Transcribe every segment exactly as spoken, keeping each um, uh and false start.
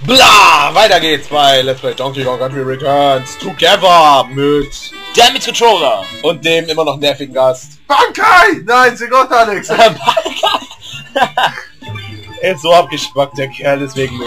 Bla! Weiter geht's bei Let's Play Donkey Kong Country Returns Together mit Damage Controller und dem immer noch nervigen Gast. Bankai! Nein, sie Gott, Alex! Er ist so abgeschmackt, der Kerl, deswegen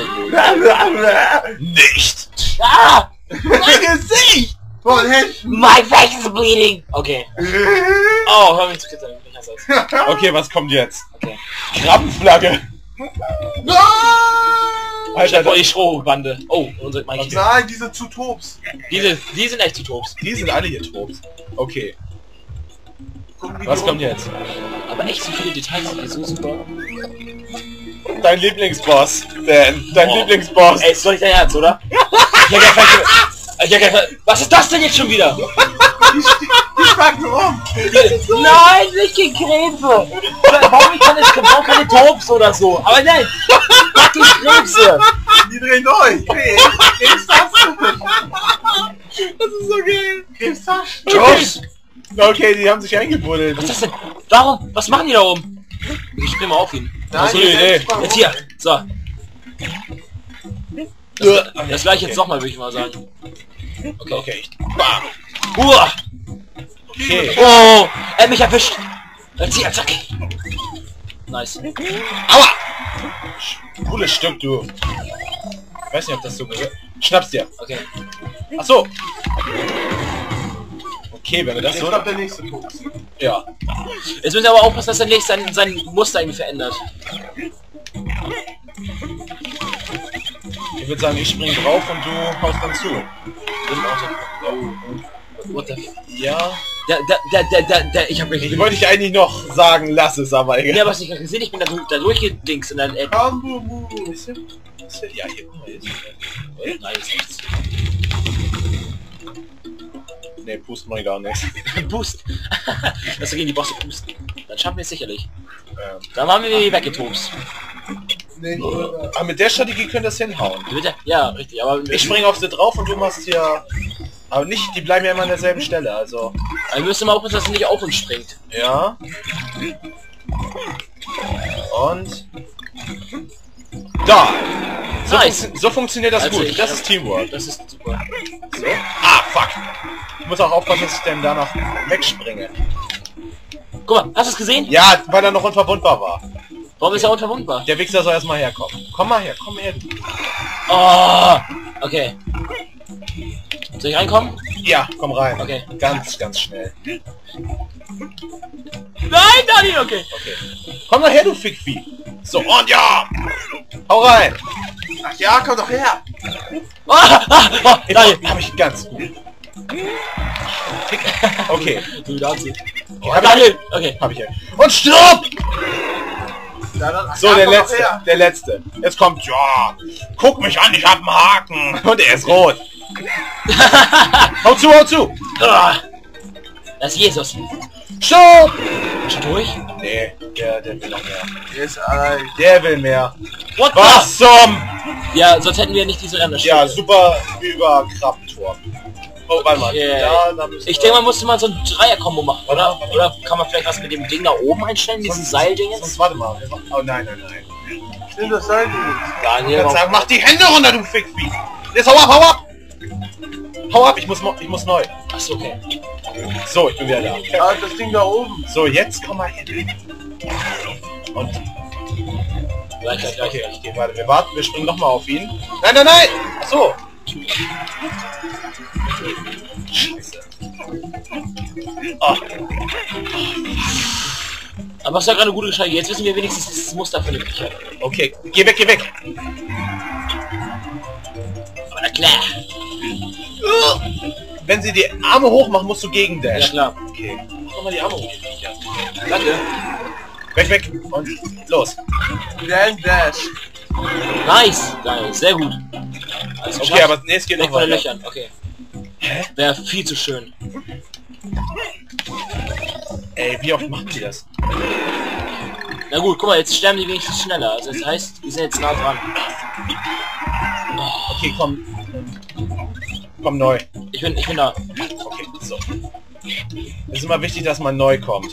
nicht. Ah! Mein Gesicht! Von hinten! My face is bleeding! Okay. Oh, hör mich zu kitzeln. Ich hasse es. Okay, was kommt jetzt? Okay. Krabbenflagge! Nein! Alter, vor die Strohbande. Oh, unsere Mike. Okay. Nein, diese zu Tops. Diese, die sind echt zu Tops. Die sind alle hier tot. Okay, Gucken, wie was die kommt unten- jetzt? Aber echt so viele Details sind hier so super. Dein Lieblingsboss, Dan. Dein Oh. Lieblingsboss. Ey, ist doch nicht dein Ernst, oder? Ich hab ja keine... Ich hab keine... Was ist das denn jetzt schon wieder? Die schnacken um! Nein, nicht die Krebse! Warum ich keine, warum keine Tops oder so? Aber nein! Fuck die Krebse! Die drehen durch! Krebs! Krebstaschen! Das ist so geil. Krebstaschen! Tops! Okay, die haben sich eingebuddelt. Was ist das denn? Warum? Was machen die da oben? Ich spring mal auf ihn. Hast du eine Idee? Jetzt hier! So. Das, das gleiche jetzt nochmal, würde ich mal sagen. Okay. Okay, ich... Bam. Uah. Okay. Oh! Er hat mich erwischt! Jetzt hier, zack! Nice. Aua! Cooles Stück, du. Ich weiß nicht, ob das so gehört. Schnapp's dir. Okay. Ach so. Okay, wenn wir das Jetzt so... kommt der nächste Tops. Ja. Jetzt müssen wir aber aufpassen, dass er nicht sein, sein Muster irgendwie verändert. Ich würde sagen, ich spring drauf und du haust dann zu. What the f... Ja. Der, der, der, der, der, der, ich hab mich... Ich wollte dich eigentlich noch sagen, lass es, aber egal. Ja, was ich gerade gesehen, ich bin da, durch- da durchgedingst und dann... Äh, Kambubu! Ja, hier, guck mal, hier ist... nein, ist nichts. Ne, pusten wir gar nicht. Boost! Dass wir gegen die Bosse pusten. Dann schaffen wir es sicherlich. Ähm, Dann haben wir die weggetobst. Nee, ich will aber Ah, mit der Strategie könnte das hinhauen. Bitte? Ja, richtig, aber... Ich springe auf sie drauf und du machst hier... Aber nicht, die bleiben ja immer an derselben Stelle, also... Wir müssen mal aufpassen, dass er nicht auf uns springt. Ja. Und... Da! So, Nice. funktio- so funktioniert das Also gut. ich Das hab- ist Teamwork. Das ist super. So. Ah, fuck! Ich muss auch aufpassen, dass ich dann danach wegspringe. Guck mal, hast du es gesehen? Ja, weil er noch unverwundbar war. Warum ist er unverwundbar? Der Wichser soll erstmal herkommen. Komm mal her, komm her. Oh! Okay. Soll ich reinkommen? Ja, komm rein. Okay. Ganz, ganz schnell. Nein, Daniel, okay. Okay. Komm mal her, du Fickvieh. So, und ja! Hau rein! Ach ja, komm doch her! Ah, ah, ah, Daniel. Hab ich ganz gut. Fick. Okay. Du wieder anziehen. Oh, hab, Daniel, okay. hab ich ja. Und stirb! Ja, dann, ach So, ja, der komm doch letzte. her. Der letzte. Jetzt kommt, ja. Guck mich an, ich hab einen Haken. Und er ist rot. Hau zu, hau zu! Ah, das ist Jesus. Stopp! Schon durch? Nee, der, der will noch mehr. Hier ist ein... Der will mehr. What Was zum? the? Ja, sonst hätten wir nicht diese Rennen. Ja, super über Krabbenturm. Oh, warte mal. Okay. Ja, da müssen Ich wir- denke, man musste mal so ein Dreier-Kombo machen, oder? Oder kann man vielleicht was mit dem Ding da oben einstellen, dieses Seilding Sonst jetzt? warte mal. Oh nein, nein, nein. Nimm das Seil nicht. Daniel, Ich kann warum- sagen, mach die Hände runter, du Fickvieh. Jetzt hau ab, hau ab! Hau ab, ich muss, mo- ich muss neu. Achso, okay. So, ich bin wieder da. Ja, das Ding da oben. So, jetzt komm mal hin. Und, Gleich, gleich, gleich. okay, ich geh weiter. Wir warten, wir springen nochmal auf ihn. Nein, nein, nein! Ach so. Scheiße. Oh, Aber es war gerade eine gute Entscheidung. Jetzt wissen wir wenigstens dieses Muster vernünftig hat. okay, geh weg, geh weg. Aber na klar. Wenn sie die Arme hoch machen, musst du gegen Ja Dash. klar. Okay. Mach mal die Arme hoch. Danke. Weg, weg. Und los. Dan Dash. Nice. Geil, sehr gut. Alles Okay, geschafft. aber nee, es geht Weg noch von den weiter. Löchern, okay. Wäre viel zu schön. Ey, wie oft machen die das? Na gut, guck mal, jetzt sterben die wenigstens schneller. Also das heißt, wir sind jetzt nah dran. Okay, komm. Komm neu. Ich bin, ich bin da. Okay, so. Es ist immer wichtig, dass man neu kommt.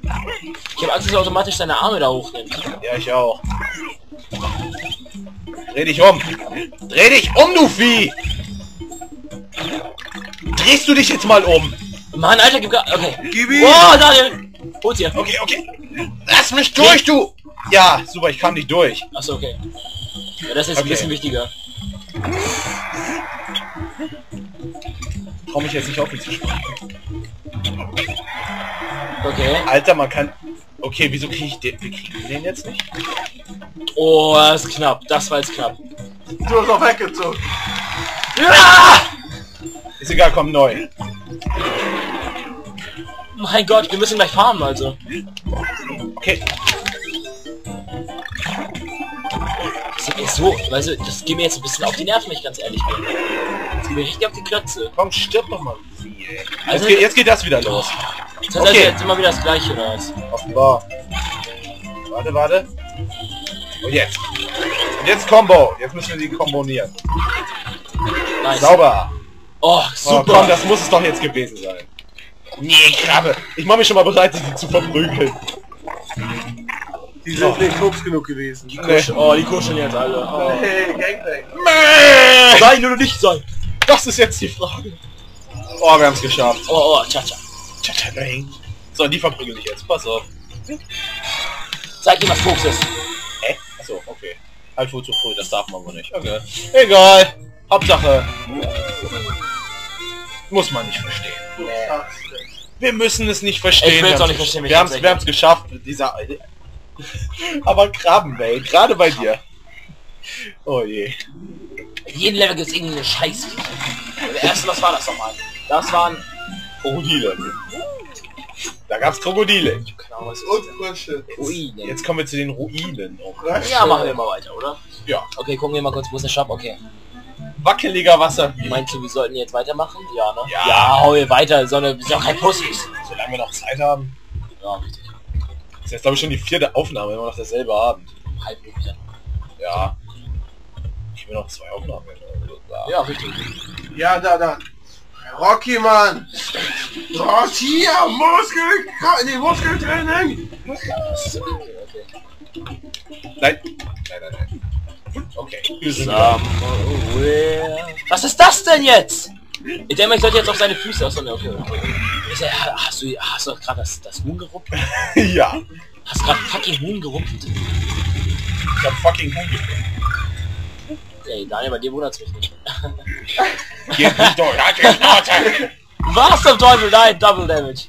Ich habe Angst, dass er automatisch seine Arme da hochnimmt. Ja, ich auch. Dreh dich um. Dreh dich um, du Vieh. Drehst du dich jetzt mal um? Mann, Alter, gib gar... Okay. Gib ihm! Oh, Daniel! Hol's hier. Okay, okay. Lass mich durch, du! Ja, super, ich kam nicht durch. Achso, okay. Ja, das ist Okay. ein bisschen wichtiger. Trau mich jetzt nicht auf ihn zu springen. Okay. Alter, man kann... Okay, wieso kriege ich den... Wir kriegen den jetzt nicht? Oh, das ist knapp. Das war jetzt knapp. Du hast auch weggezogen. Ja! Ist egal, komm, neu. Mein Gott, wir müssen gleich farmen, also. Okay. Das ist so, weißt du, das geht mir jetzt ein bisschen auf die Nerven, wenn ich ganz ehrlich bin. Das geht mir richtig auf die Klötze. Komm, stirb doch mal. Vieh, ey. Jetzt, Also- geht, jetzt geht das wieder los. Das heißt, Okay. jetzt immer wieder das gleiche, oder was? Offenbar. Warte, warte. Und jetzt. Und jetzt Combo. Jetzt müssen wir die kombinieren. Nice. Sauber. Oh, Oh, super. komm, das muss es doch jetzt gewesen sein. Nee, Krabbe. Ich mache mich schon mal bereit, sie zu verprügeln. Die sind nicht Koks genug gewesen. Nee. Oh, die kuscheln jetzt alle. Oh. Hey, Gangbang. Mäh. Sein oder nicht sein? Das ist jetzt die Frage. Oh, wir haben es geschafft. Oh, oh, tja, tja. So, die verprügeln ich jetzt. Pass auf. Zeig dir, was Koks ist. Hä? Achso, okay. Halt wohl zu früh, das darf man wohl nicht. Okay. Egal. Hauptsache. Muss man nicht verstehen. Wir müssen es nicht verstehen. Ich will's Wir auch haben's nicht verstehen, Wir haben es tatsächlich. wir haben's geschafft. Dieser... Aber Krabben, ey. Gerade bei dir. Oh je. In jedem Level gibt es irgendeine Scheiße. Der erste, was war das nochmal? Das waren... Krokodile. Da gab's Krokodile. Keine Ahnung, was Und ist Frösche. das? Ruinen. Jetzt kommen wir zu den Ruinen. Oh. Frösche. Ja, machen wir mal weiter, oder? Ja. Okay, gucken wir mal kurz, wo ist der Shop? Okay. Wackeliger Wasser. Meinst du, wir sollten jetzt weitermachen? Ja, ne? Ja. Ja, hau hier weiter, sondern wir sind doch kein Pussys. Solange wir noch Zeit haben. Ja, richtig. Das ist jetzt glaube ich schon die vierte Aufnahme, immer noch dasselbe Abend. Halb Minuten. Ja. Ich will noch zwei Aufnahmen. Ja. Ja, richtig. Ja, da, da. Rocky, Mann. Rocky, Muskel... Nee, Muskeltraining. Okay. Nein. Nein, nein, nein. Okay. Wir sind Somewhere. Was ist das denn jetzt? Ich denke mal, ich sollte jetzt auf seine Füße aus. Okay, okay. Ist er, hast du, hast du gerade das, das Huhn gerupft? Ja. Hast du gerade fucking Huhn gerupft? Ich hab fucking Huhn gefunden. Ey, Daniel, bei dir wundert's mich nicht. Geht nicht durch. Halt die Schnauze. Was zum Teufel? Nein, Double Damage.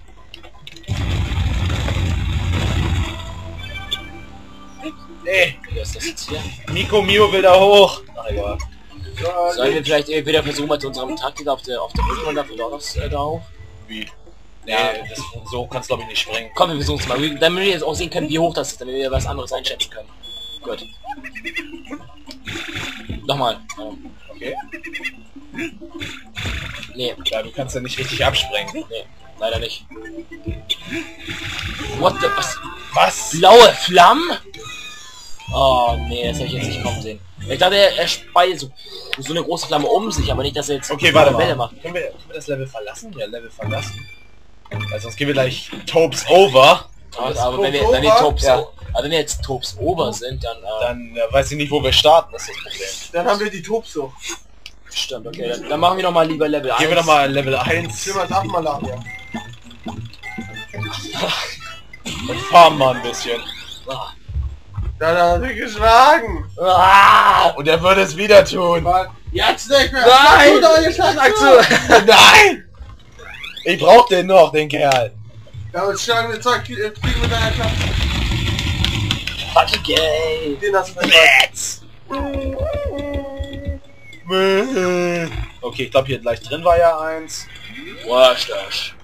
Nee. Wer ist das jetzt hier? Miko Mio will da hoch. Ach egal. Sollen wir vielleicht entweder versuchen, mal zu unserem Taktik auf der auf der Rückrunde dafür doch das äh, da hoch? Wie? Nee, Ja. das, so kannst du glaube ich nicht springen. Komm, wir versuchen es mal. Wir- Damit wir jetzt auch sehen können, wie hoch das ist, damit wir was anderes einschätzen können. Gut. Nochmal. Ähm, Okay. nee, Ja, du kannst ja nicht richtig abspringen. nee, leider nicht. What the... Was? Was? Blaue Flammen? Oh, nee, das habe ich jetzt nicht kommen sehen. Ich dachte, er, er speilt so, so eine große Flamme um sich, aber nicht, dass er jetzt Okay, warte eine Welle mal. macht. Können wir, können wir das Level verlassen? Ja, Level verlassen. Weil sonst gehen wir gleich Topes over. Aber, aber wenn, wir, wenn wir Over? Tops... Ja. Aber wenn wir jetzt Tops Ober sind, dann... Äh, Dann äh, weiß ich nicht, wo wir starten, das ist das Problem. Dann haben wir die Tobsucht. stimmt, okay. Dann, dann machen wir noch mal lieber Level eins. Gehen wir noch mal Level eins Zimmer darf mal nach mir. und farmen mal ein bisschen. Ah. Dann hat er geschlagen. Ah. Und er würde es wieder tun. Jetzt nicht mehr. Nein! Schlag zu, Daniel, schlag Schlag zu. Nein! Ich brauch den noch, den Kerl. Ja, und schlagen wir Zeug, fliegen mit deiner Klappe. Fucking gay. Den hast du Let's! Okay, ich glaube hier gleich drin war ja eins. Wasch das.